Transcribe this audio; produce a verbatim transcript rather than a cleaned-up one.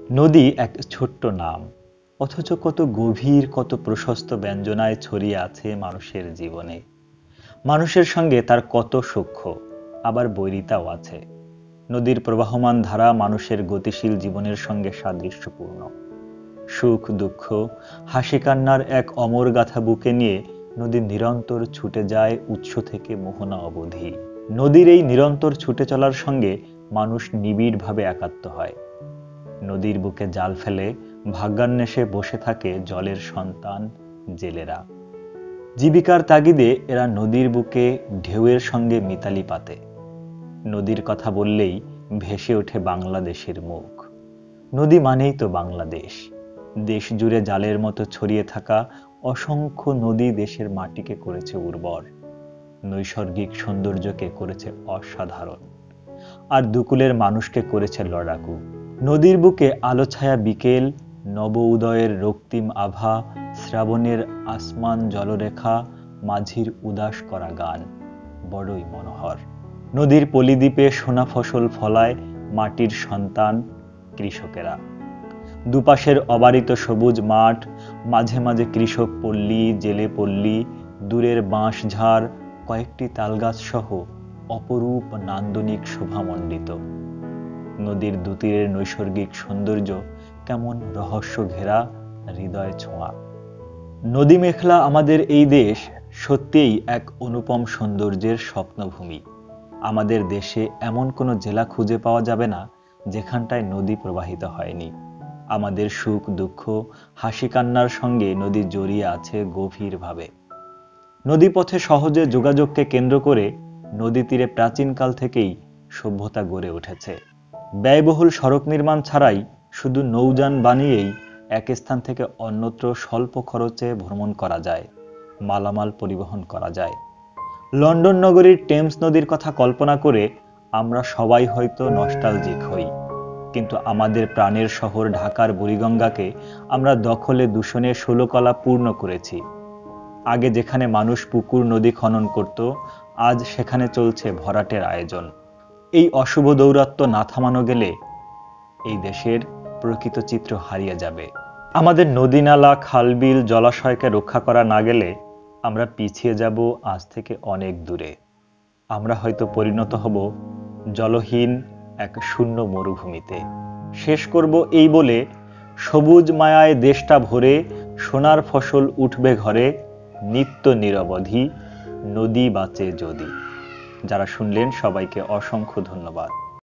নদী এক ছোট্ট নাম, অথচ কত গভীর, কত প্রশস্ত ব্যঞ্জনায় ছড়িয়ে আছে মানুষের জীবনে। মানুষের সঙ্গে তার কত সূক্ষ্ম, আবার বৈরিতাও আছে। নদীর প্রবাহমান ধারা মানুষের গতিশীল জীবনের সঙ্গে সাদৃশ্যপূর্ণ। সুখ দুঃখ, হাসি কান্নার এক অমর গাথা বুকে নিয়ে নদী নিরন্তর ছুটে যায় উৎস থেকে মোহনা অবধি। নদীর এই নিরন্তর ছুটে চলার সঙ্গে মানুষ নিবিড়ভাবে একাত্ম হয়। নদীর বুকে জাল ফেলে ভাগ্যান্বেষে বসে থাকে জলের সন্তান জেলেরা। জীবিকার তাগিদে এরা নদীর বুকে ঢেউয়ের সঙ্গে মিতালি পাতে। নদীর কথা বললেই ভেসে ওঠে বাংলাদেশের মুখ। নদী মানেই তো বাংলাদেশ। দেশ জুড়ে জালের মতো ছড়িয়ে থাকা অসংখ্য নদী দেশের মাটিকে করেছে উর্বর, নৈসর্গিক সৌন্দর্যকে করেছে অসাধারণ, আর দুকুলের মানুষকে করেছে লড়াকু। নদীর বুকে আলো ছায়া বিকেল, নব উদয়ের রক্তিম আভা, শ্রাবণের আসমান জলরেখা, মাঝির উদাস করা গান, বড়ই মনোহর। নদীর পলিদ্বীপে সোনা ফসল ফলায় মাটির সন্তান কৃষকেরা। দুপাশের অবারিত সবুজ মাঠ, মাঝে মাঝে কৃষক পল্লী, জেলে পল্লী, দূরের বাঁশঝাড়, কয়েকটি তালগাছ সহ অপরূপ নান্দনিক শোভামণ্ডিত। নদীর দুতীরের নৈসর্গিক সৌন্দর্য কেমন রহস্য ঘেরা, হৃদয় ছোঁয়া। নদী মেখলা আমাদের এই দেশ সত্যিই এক অনুপম সৌন্দর্যের স্বপ্নভূমি। আমাদের দেশে এমন কোনো জেলা খুঁজে পাওয়া যাবে না যেখানটায় নদী প্রবাহিত হয়নি। আমাদের সুখ দুঃখ, হাসি কান্নার সঙ্গে নদী জড়িয়ে আছে গভীরভাবে। নদীপথে সহজে যোগাযোগকে কেন্দ্র করে নদী তীরে প্রাচীনকাল থেকেই সভ্যতা গড়ে উঠেছে। ব্যয়বহুল সড়ক নির্মাণ ছাড়াই শুধু নৌযান বানিয়েই এক স্থান থেকে অন্যত্র স্বল্প খরচে ভ্রমণ করা যায়, মালামাল পরিবহন করা যায়। লন্ডন নগরীর টেমস নদীর কথা কল্পনা করে আমরা সবাই হয়তো নস্টালজিক হই, কিন্তু আমাদের প্রাণের শহর ঢাকার বুড়িগঙ্গাকে আমরা দখলে দূষণে ষোলকলা পূর্ণ করেছি। আগে যেখানে মানুষ পুকুর নদী খনন করত, আজ সেখানে চলছে ভরাটের আয়োজন। এই অশুভ দৌরাত্ম্য না থামানো গেলে এই দেশের প্রকৃত চিত্র হারিয়ে যাবে। আমাদের নদী নালা, খালবিল, জলাশয়কে রক্ষা করা না গেলে আমরা পিছিয়ে যাব আজ থেকে অনেক দূরে। আমরা হয়তো পরিণত হব জলহীন এক শূন্য মরুভূমিতে। শেষ করব এই বলে, সবুজ মায়ায় দেশটা ভরে, সোনার ফসল উঠবে ঘরে, নিত্য নিরবধি নদী বাঁচে যদি। যারা শুনলেন সবাইকে অসংখ্য ধন্যবাদ।